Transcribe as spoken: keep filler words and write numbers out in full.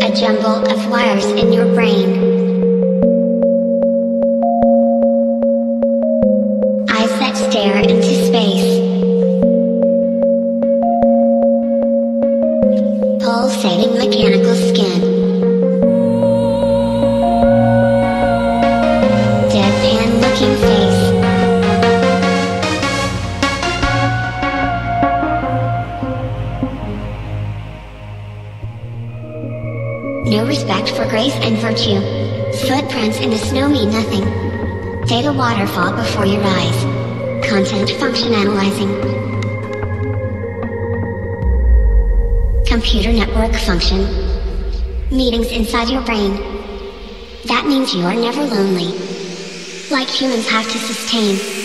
a jumble of wires in your brain. Eyes that stare into space. Pulsating mechanical skin. Deadpan looking face. No respect for grace and virtue. Footprints in the snow mean nothing. Data waterfall before your eyes. Content function analyzing. Computer network function. Meetings inside your brain. That means you are never lonely. Like humans have to sustain.